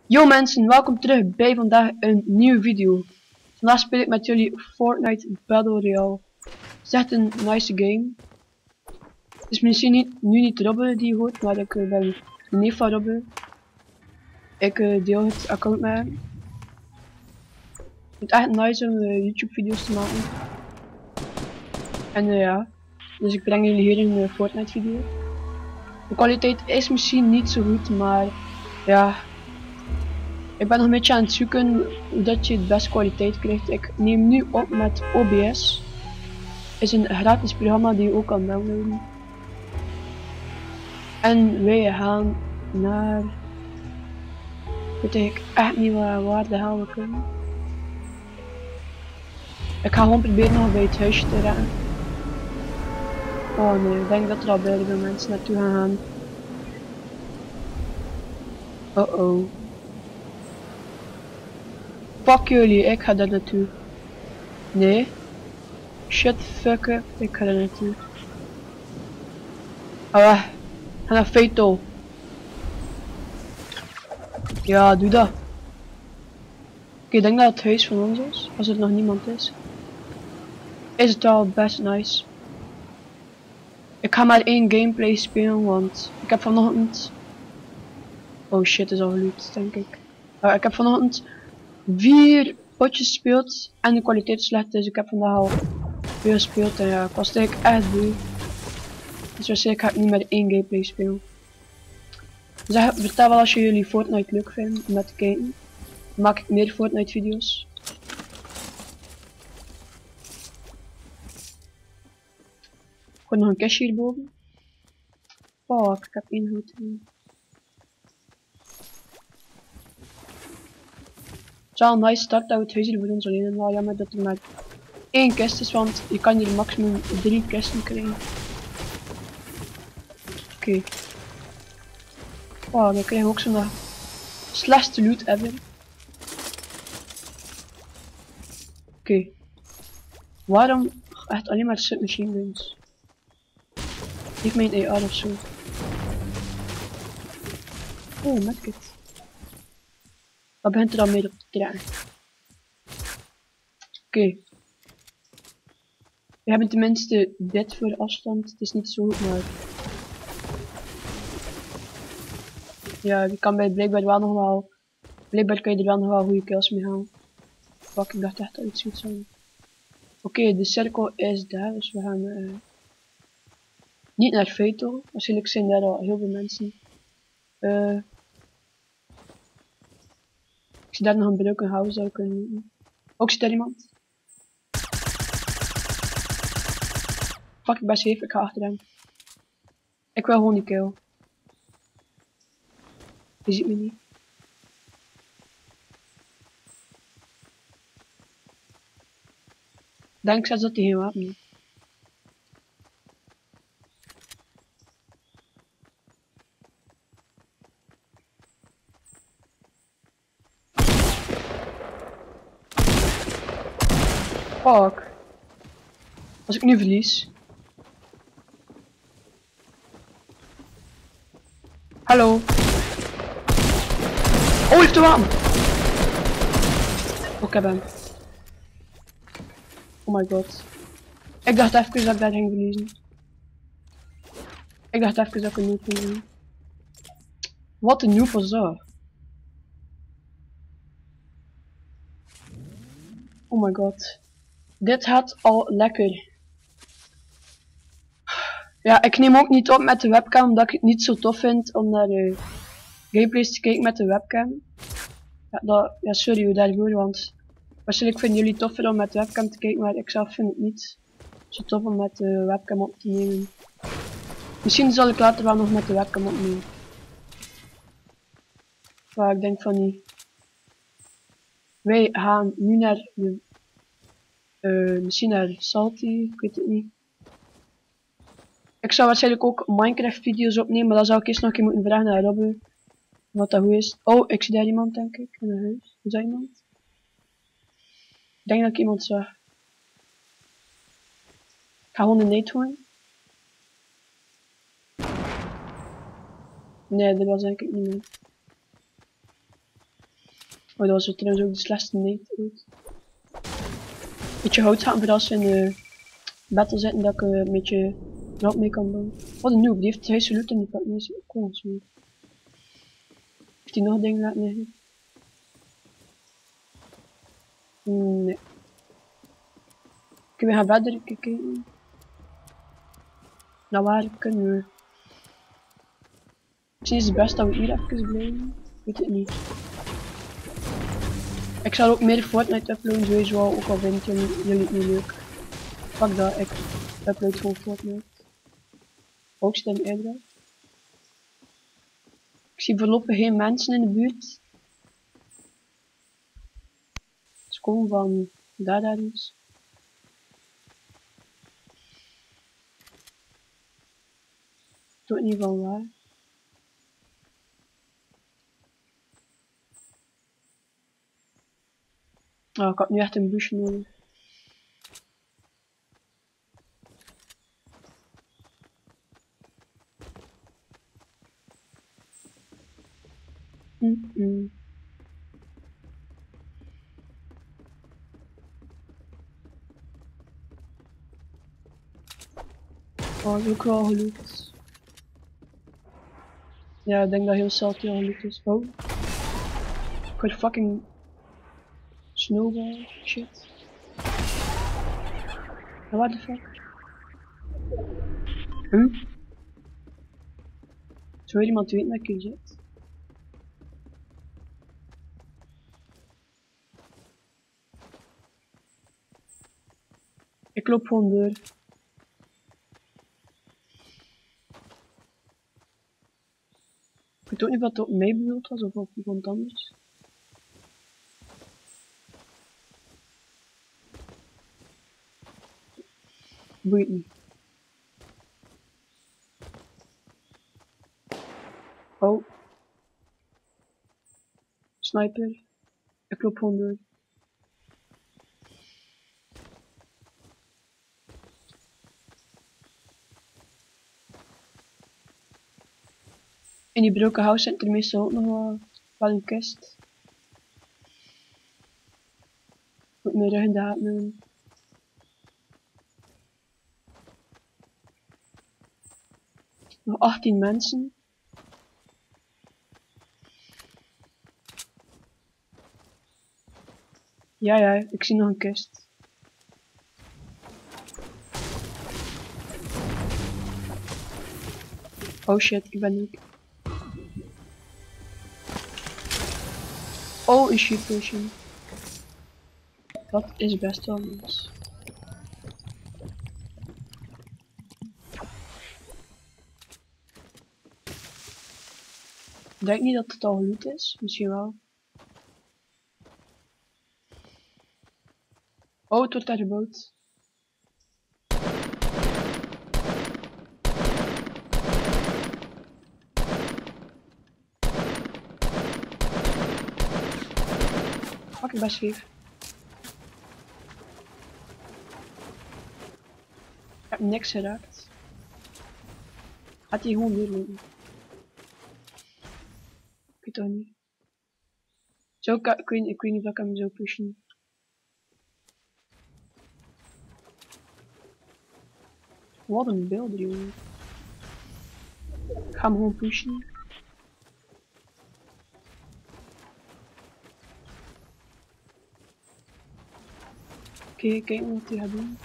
Yo mensen, welkom terug bij vandaag een nieuwe video. Vandaag speel ik met jullie Fortnite Battle Royale. Het is echt een nice game. Het is misschien nu niet Robbe die je hoort, maar ik ben de neef van Robbe. Ik deel het account met hem. Het is echt nice om YouTube video's te maken. En ja, dus ik breng jullie hier een Fortnite video. De kwaliteit is misschien niet zo goed, maar ja. Ik ben nog een beetje aan het zoeken hoe dat je de beste kwaliteit krijgt. Ik neem nu op met OBS. Is een gratis programma die je ook kan downloaden. En wij gaan naar... Ik weet eigenlijk echt niet waar de hel we kunnen. Ik ga gewoon proberen nog bij het huisje te raken. Oh nee, ik denk dat er al beide mensen naartoe gaan. Oh oh. Fuck jullie, ik ga daar naartoe. Nee. Shit, fuck up, ik ga daar naartoe. Ah, ga naar Fatal. Ja, doe dat. Oké, ik denk dat het huis van ons is, als er nog niemand is. Is het al best nice. Ik ga maar één gameplay spelen, want ik heb vanochtend... Oh shit, is al gelukt, denk ik. Ik heb vanochtend 4 potjes gespeeld en de kwaliteit is slecht, dus ik heb vandaag al veel gespeeld en ja, ik was eigenlijk echt beu. Dus waarschijnlijk ga ik niet meer één gameplay spelen. Dus vertel wel als jullie Fortnite leuk vinden om met te kijken. Dan maak ik meer Fortnite video's. Ik hoor nog een kistje hierboven. Fuck, ik heb één goed. Het is wel een nice start dat we het huis hier voor ons alleen hebben. Wel jammer dat er maar 1 kist is, want je kan hier maximum 3 kisten krijgen. Oké. Wow, dan krijgen we ook zo'n slechtste loot ever. Oké. Waarom echt alleen maar submachine guns? Ik mijn AR of zo. Oh, medkit. Wat begint er dan mee op te trekken? Oké. We hebben tenminste dit voor afstand. Het is niet zo goed, maar... Ja, je kan bij blijkbaar wel nog wel... Blijkbaar kan je er wel nog wel goede kills mee halen. Fuck, ik dacht echt dat iets goed zou. Oké, de cirkel is daar, dus we gaan niet naar Fatal. Waarschijnlijk zijn daar al heel veel mensen. Ik zie daar nog een broken house zou kunnen doen. Ook zit daar iemand. Fuck, ik ben safe, ik ga achter hem. Ik wil gewoon die kill. Je ziet me niet. Denk zelfs dat hij geen wapen heeft. Fuck. Als ik nu verlies. Hallo. Oh, hij heeft de wapen. Oh, ik heb hem. Oh my god. Ik dacht even dat ik daar ging verliezen. Ik dacht even dat ik een noob ging doen. Wat een noob was dat? Oh my god. Dit gaat al lekker. Ja, ik neem ook niet op met de webcam omdat ik het niet zo tof vind om naar gameplays te kijken met de webcam. Ja, sorry daarvoor, want waarschijnlijk vinden jullie het toffer om met de webcam te kijken, maar ik zelf vind het niet zo tof om met de webcam op te nemen. Misschien zal ik later wel nog met de webcam opnemen. Maar ik denk van niet. Wij gaan nu naar de... misschien naar Salty, ik weet het niet. Ik zou waarschijnlijk ook Minecraft video's opnemen, maar dan zou ik eerst nog een keer moeten vragen naar Robbe. Wat dat goed is. Oh, ik zie daar iemand denk ik, in een huis. Is dat iemand? Ik denk dat ik iemand zag. Ik ga gewoon een nade gooien. Nee, dat was denk ik niet meer. Oh, dat was het trouwens ook de slechtste nate ooit. Beetje hout gaan voor als we in de battle zitten dat ik een beetje rap mee kan doen. Wat een noob, die heeft hij salut en die pakt niet zijn kogels mee. Heeft hij nog dingen laten liggen? Nee. Oké, we gaan verder kijken. Nou, waar kunnen we? Misschien is het best dat we hier even blijven. Weet het niet. Ik zal ook meer Fortnite uploaden, sowieso al, ook al vind jullie het niet leuk. Fuck dat, ik upload gewoon Fortnite. Ook stem eerder. Ik zie voorlopig geen mensen in de buurt. Ze komen van daar ergens. Ik weet niet van waar. Oh, ik had nu echt een bush nodig. Oh, dat is ook wel gelukt. Ja, ik denk dat heel salty al gelukt is. Oh. Ik word fucking snowball shit. What the fuck? Zou iemand weten dat ik hier zit? Ik loop gewoon door. Ik weet ook niet wat het op mij bedoeld was of op iemand anders. Boeit niet. Oh. Sniper. Ik loop gewoon door. In die broken house zit er meestal ook nog wel een kist. Moet mijn rug in de gaten houden. Nog 18 mensen. Ja, ik zie nog een kist. Oh shit, ik ben ook. Oh, een sheep potion. Dat is best wel nice. Ik denk niet dat het al geloot is, misschien wel. Oh, het wordt daar gebouwd. Fuck, ik ben scheef. Ik heb niks geraakt. Gaat hij gewoon weer lopen? Ik weet het niet. Zo, ik weet niet of ik hem zou pushen. Wat een beeld, jongen. Ik ga hem gewoon pushen. Oké, kijk wat hij gaat doen.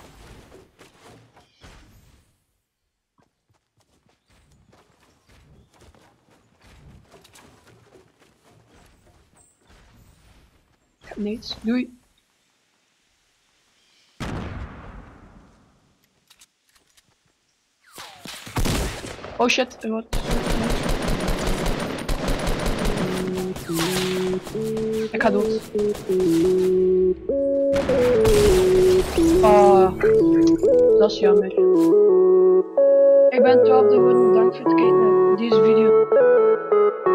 Ik heb niets. Doei. Oh shit, wat? Ik ga dood. Ah, dat is jammer. Ik ben 12 geworden, bedankt voor het kijken naar deze video.